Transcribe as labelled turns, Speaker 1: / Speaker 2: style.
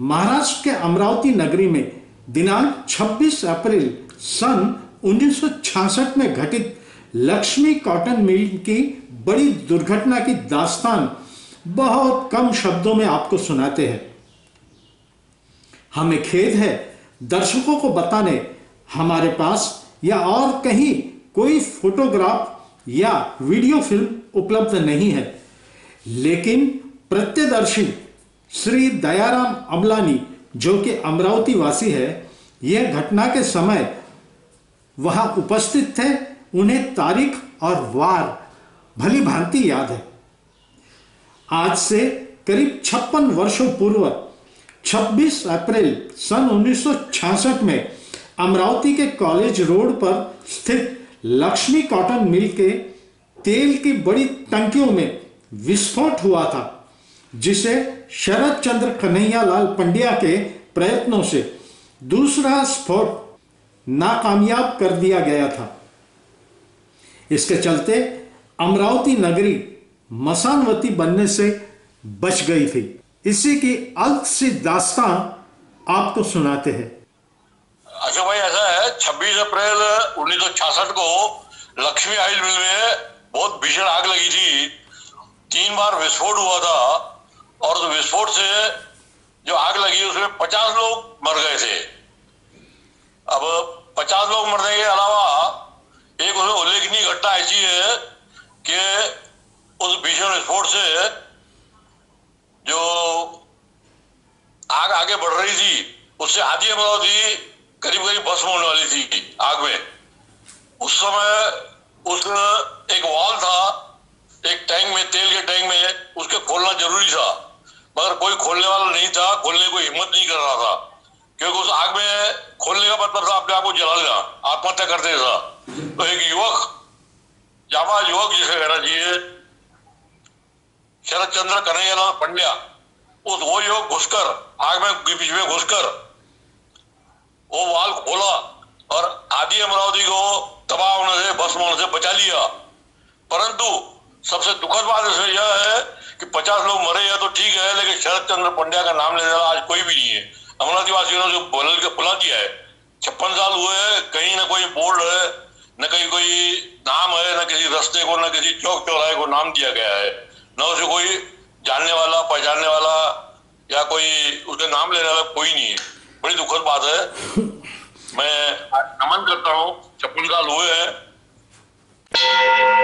Speaker 1: महाराष्ट्र के अमरावती नगरी में दिनांक 26 अप्रैल सन 1966 में घटित लक्ष्मी कॉटन मिल की बड़ी दुर्घटना की दास्तान बहुत कम शब्दों में आपको सुनाते हैं। हमें खेद है दर्शकों को बताने हमारे पास या और कहीं कोई फोटोग्राफ या वीडियो फिल्म उपलब्ध नहीं है, लेकिन प्रत्यदर्शी श्री दयाराम अमलानी जो कि अमरावती वासी है, यह घटना के समय वहां उपस्थित थे। उन्हें तारीख और वार भली भांति याद है। आज से करीब 56 वर्षों पूर्व 26 अप्रैल सन 1966 में अमरावती के कॉलेज रोड पर स्थित लक्ष्मी कॉटन मिल के तेल की बड़ी टंकियों में विस्फोट हुआ था, जिसे शरद चंद्र कन्हैयालाल पंड्या के प्रयत्नों से दूसरा स्फोट नाकामयाब कर दिया गया था। इसके चलते अमरावती नगरी मसानवती बनने से बच गई थी। इसी की अल्प सी दास्तान आपको सुनाते हैं।
Speaker 2: अच्छा भाई, ऐसा है 26 अप्रैल 1966 को लक्ष्मी ऑयल मिल में बहुत भीषण आग लगी थी। 3 बार विस्फोट हुआ था और उस विस्फोट से जो आग लगी उसमें 50 लोग मर गए थे। अब 50 लोग मरने के अलावा एक उसमें उल्लेखनीय घटना ऐसी है कि उस भीषण विस्फोट से जो आग आगे बढ़ रही थी उससे आधी अमरावती करीब करीब भस्म होने वाली थी आग में। उस समय उस एक वॉल था, एक टैंक में, तेल के टैंक में, उसके खोलना जरूरी था, मगर कोई खोलने वाला नहीं था, खोलने की हिम्मत नहीं कर रहा था, क्योंकि उस आग में खोलने का मतलब था अपने आप को जला लेना, आत्महत्या कर देना था। तो एक युवक, जाबाज युवक जिसे कहना चाहिए, शरद चंद्र कन्हैयालाल पंड्या, वो युवक घुसकर आग में बीच में घुसकर वो वाल खोला और आधी अमरावती को तबाह होने से, भस्म होने से बचा लिया। परंतु सबसे दुखद बात इसमें यह है कि 50 लोग मरे या तो ठीक है, लेकिन शरद चंद्र पंड्या का नाम लेने वाला आज कोई भी नहीं है। अमरावती वासियों ने जो बुला दिया है, 56 साल हुए, कहीं ना कोई बोर्ड है, न कहीं कोई नाम है, न किसी रास्ते को, न किसी चौक चौराहे को नाम दिया गया है, न उसे कोई जानने वाला, पहचानने वाला या कोई उसके नाम लेने वाला कोई नहीं है। बड़ी दुखद बात है। मैं नमन करता हूँ, 56 साल हुए हैं।